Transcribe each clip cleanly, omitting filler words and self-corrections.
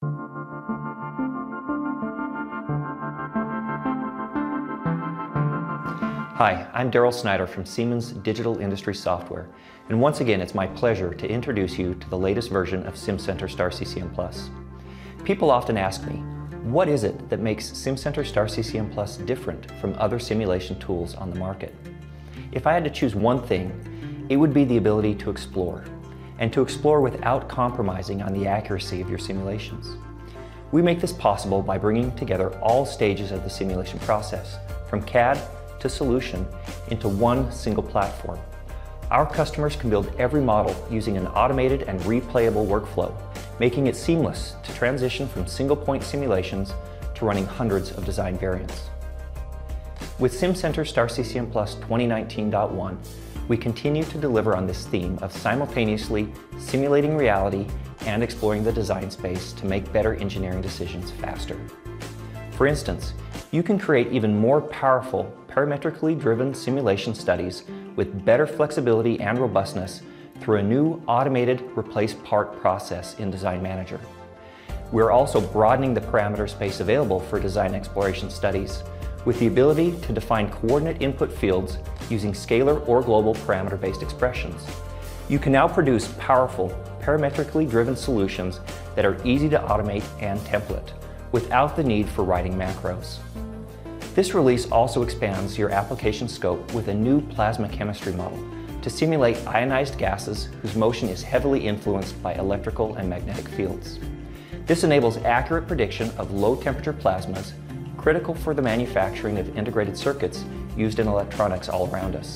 Hi, I'm Deryl Snyder from Siemens Digital Industry Software, and once again it's my pleasure to introduce you to the latest version of Simcenter STAR-CCM Plus. People often ask me, what is it that makes Simcenter STAR-CCM Plus different from other simulation tools on the market? If I had to choose one thing, it would be the ability to explore, and to explore without compromising on the accuracy of your simulations. We make this possible by bringing together all stages of the simulation process, from CAD to solution, into one single platform. Our customers can build every model using an automated and replayable workflow, making it seamless to transition from single-point simulations to running hundreds of design variants. With Simcenter STAR-CCM Plus 2019.1, we continue to deliver on this theme of simultaneously simulating reality and exploring the design space to make better engineering decisions faster. For instance, you can create even more powerful, parametrically driven simulation studies with better flexibility and robustness through a new automated replace part process in Design Manager. We're also broadening the parameter space available for design exploration studies with the ability to define coordinate input fields using scalar or global parameter-based expressions. You can now produce powerful, parametrically driven solutions that are easy to automate and template, without the need for writing macros. This release also expands your application scope with a new plasma chemistry model to simulate ionized gases whose motion is heavily influenced by electrical and magnetic fields. This enables accurate prediction of low-temperature plasmas, critical for the manufacturing of integrated circuits used in electronics all around us.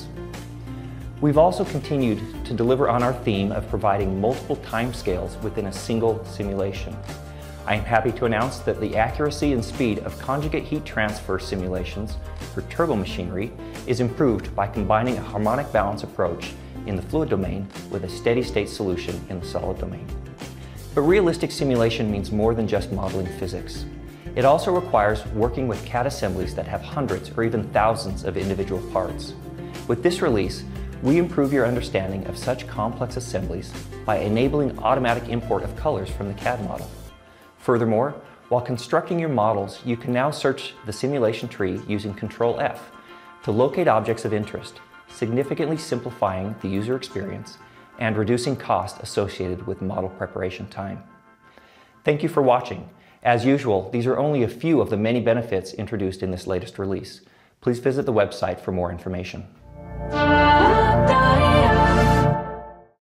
We've also continued to deliver on our theme of providing multiple timescales within a single simulation. I am happy to announce that the accuracy and speed of conjugate heat transfer simulations for turbomachinery is improved by combining a harmonic balance approach in the fluid domain with a steady-state solution in the solid domain. But realistic simulation means more than just modeling physics. It also requires working with CAD assemblies that have hundreds or even thousands of individual parts. With this release, we improve your understanding of such complex assemblies by enabling automatic import of colors from the CAD model. Furthermore, while constructing your models, you can now search the simulation tree using Control F to locate objects of interest, significantly simplifying the user experience and reducing cost associated with model preparation time. Thank you for watching. As usual, these are only a few of the many benefits introduced in this latest release. Please visit the website for more information.